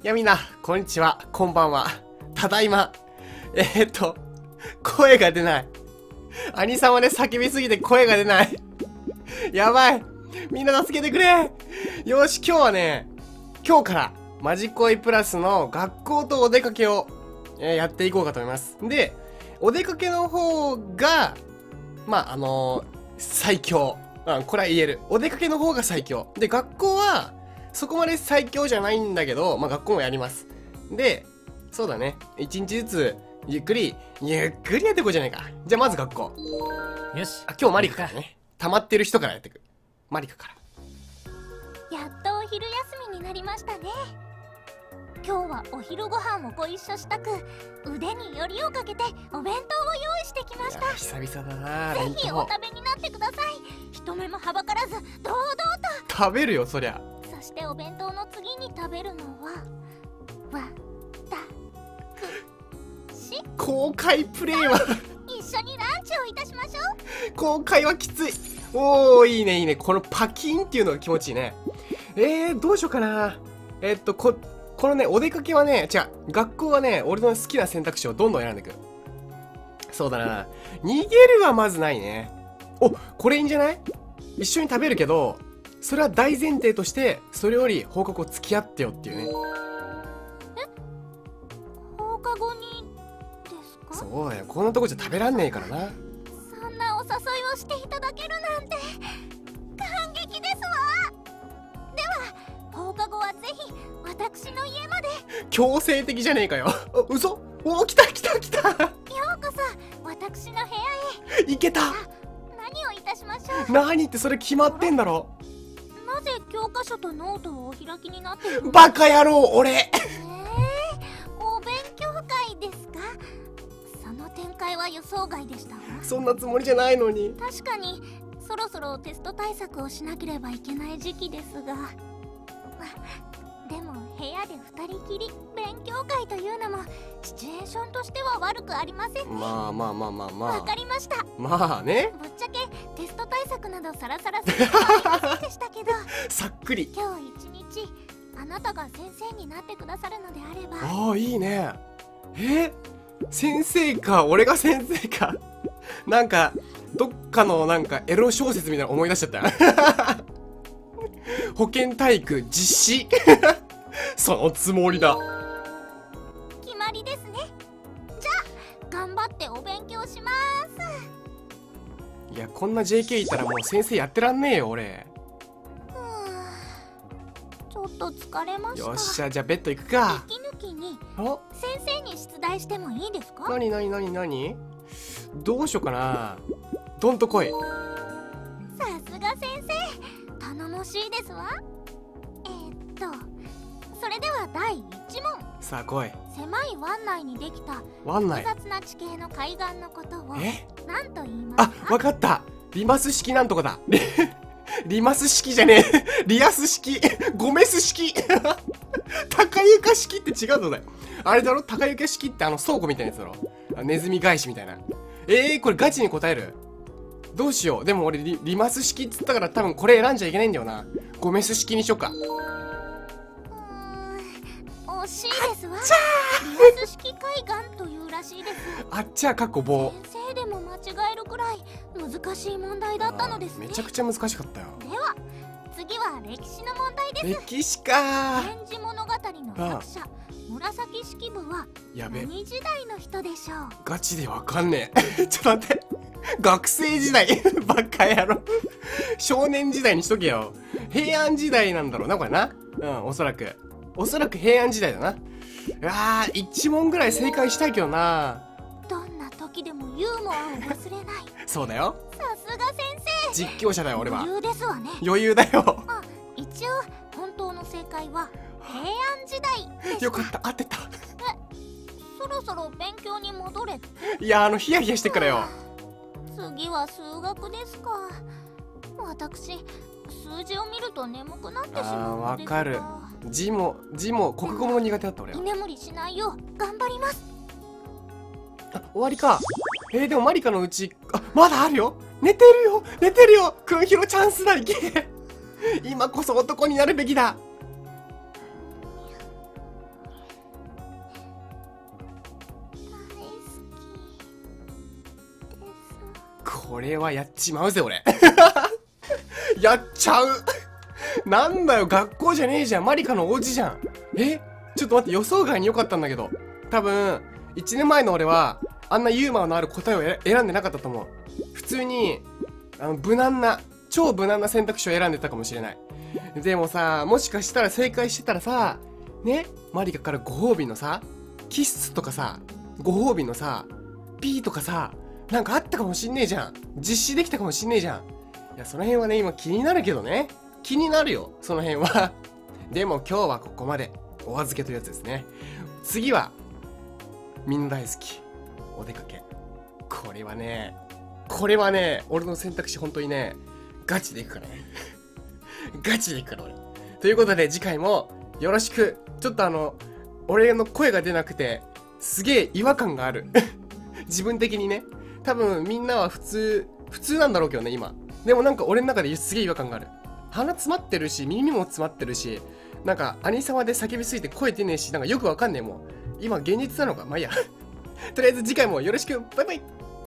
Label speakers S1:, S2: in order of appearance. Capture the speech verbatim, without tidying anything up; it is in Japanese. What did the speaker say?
S1: いやみんな、こんにちは、こんばんは、ただいま。えー、っと、声が出ない。兄さんはね、叫びすぎて声が出ない。やばい。みんな助けてくれ。よし、今日はね、今日から、マジ恋プラスの学校とお出かけを、えー、やっていこうかと思います。で、お出かけの方が、まあ、あのー、最強。うん、これは言える。お出かけの方が最強。で、学校は、そこまで最強じゃないんだけど、まあ、学校もやります。で、そうだね。一日ずつ、ゆっくり、ゆっくりやっていこうじゃないか。じゃあ、まず学校。
S2: よし。
S1: あ、今日マリカからね。溜まってる人からやっていく。マリカから。
S3: やっとお昼休みになりましたね。今日はお昼ご飯をご一緒したく、腕によりをかけてお弁当を用意してきました。
S1: 久々だな。
S3: ぜひお食べになってください。人目もはばからず堂々と
S1: 食べるよ、そりゃ。
S3: そしてお弁当の次に食べるのはわたくし。
S1: 公開プレイは
S3: 一緒にランチをいたしましょう。
S1: 公開はきつい。おー、いいねいいね。このパキンっていうのが気持ちいいね。えー、どうしようかな。えー、っとここのね、お出かけはね、違う、学校はね、俺の好きな選択肢をどんどん選んでいく。そうだな。逃げるはまずないね。お、これいいんじゃない？一緒に食べるけど、それは大前提として、それより放課後付き合ってよっていうね。
S3: え？放課後にですか？
S1: そうだよ。こんなとこじゃ食べらんねえからな。
S3: そんなお誘いをしていただけるなんて、感激ですわ。では、放課後はぜひ、私の家まで。
S1: 強制的じゃねえかよ。嘘？お、来た来た来た。
S3: ようこそ私の部屋へ。
S1: いけた。
S3: 何をいたしましょう。
S1: 何ってそれ決まってんだろ。
S3: なぜ教科書とノートをお開きになっているの？
S1: バカ野郎俺。
S3: えー、お勉強会ですか？その展開は予想外でしたわ。
S1: そんなつもりじゃないのに。
S3: 確かにそろそろテスト対策をしなければいけない時期ですが、でも部屋でふたりきり勉強会というのもシチュエーションとしては悪くありませんね。
S1: まあまあまあまあまあ。
S3: わかりました。
S1: まあね。
S3: ぶっちゃけテスト対策などさらさらすることはありませんでしたけど
S1: さっくり。
S3: 今日一日あなたが先生になってくださるのであれば。
S1: ああ、いいね。え、先生か。俺が先生か。なんかどっかのなんかエロ小説みたいなの思い出しちゃった保健体育実施そのつもりだ。
S3: 決まりですね。じゃあ頑張ってお勉強します。
S1: いや、こんな ジェーケー いたらもう先生やってらんねえよ俺。
S3: ちょっと疲れました。
S1: よっしゃ、じゃあベッド行くか。
S3: 息抜きに
S1: あ、
S3: 先生に出題してもいいですか？
S1: なになになになに、どうしようかな。どんと来い。
S3: さすが先生、頼もしいですわ。えー、っとそれではだいいちもん。
S1: さあ来い。
S3: 狭い湾内にできた
S1: 湾内。
S3: 複雑な地形の海岸のことを
S1: え、
S3: 何と言います
S1: あ、
S3: か？
S1: わかった。リマス式なんとかだ。リリマス式じゃねえ。リアス式。ゴメス式。高床式って違うのだよ。あれだろ、高床式ってあの倉庫みたいなやつだろ。あ、ネズミ返しみたいな。えー、これガチに答える？どうしよう。でも俺リ、リマス式っつったから多分これ選んじゃいけないんだよな。ゴメス式にしよっか。
S3: うーん、惜しいですわ。リアス式海岸というらしいです。
S1: あっちゃかっこ棒。
S3: 先生でも間違えるくらい難しい問題だったのですね。
S1: めちゃくちゃ難しかったよ。
S3: では次は歴史の問題です。
S1: 歴史かー。
S3: 源氏物語の作者紫式部は
S1: やべ、
S3: 何時代の人でしょう？
S1: ガチでわかんねえ。ちょっと待って。学生時代。バカ野郎。少年時代にしとけよ。平安時代なんだろうな、これな。うん、おそらく。おそらく平安時代だな。うわー、一問ぐらい正解したいけどな。
S3: どんな時でもユーモアを忘れない。
S1: そうだよ。
S3: さすが先生。
S1: 実況者だよ、俺は。
S3: 余裕ですわね。
S1: 余裕だよ。
S3: あ、一応本当の正解は平安時代でした。
S1: よかった、合ってた。
S3: そろそろ勉強に戻れって。
S1: いや、あの、ヒヤヒヤしてっからよ。
S3: 次は数学ですか。私数字を見ると眠くなってしまうのですが。
S1: あー、わかる。字も、字も、国語も苦手だった俺は。
S3: 居眠りしないよう頑張ります。
S1: あ、終わりか。えー、でもマリカのうち、あ、まだあるよ。寝てるよ寝てるよ。クンヒロチャンスだ、いけ。今こそ男になるべきだ。 これはやっちまうぜ、俺。やっちゃう。なんだよ、学校じゃねえじゃん。マリカのお家じゃん。えちょっと待って、予想外に良かったんだけど。多分、いちねんまえの俺は、あんなユーモアのある答えを選んでなかったと思う。普通に、あの、無難な、超無難な選択肢を選んでたかもしれない。でもさ、もしかしたら正解してたらさ、ね、マリカからご褒美のさ、キッスとかさ、ご褒美のさ、ピーとかさ、なんかあったかもしんねえじゃん。実施できたかもしんねえじゃん。いや、その辺はね、今気になるけどね。気になるよ、その辺は。でも今日はここまで。お預けというやつですね。次は、みんな大好き。お出かけ。これはね、これはね、俺の選択肢本当にね、ガチでいくからね。ガチでいくから俺。ということで次回もよろしく。ちょっとあの、俺の声が出なくて、すげえ違和感がある。自分的にね。多分みんなは普通、普通なんだろうけどね、今。でもなんか俺の中ですげえ違和感がある。鼻詰まってるし、耳も詰まってるし、なんか兄様で叫びすぎて声出ねえし、なんかよくわかんねえもん。今現実なのかまあいいや。とりあえず次回もよろしく。バイバイ。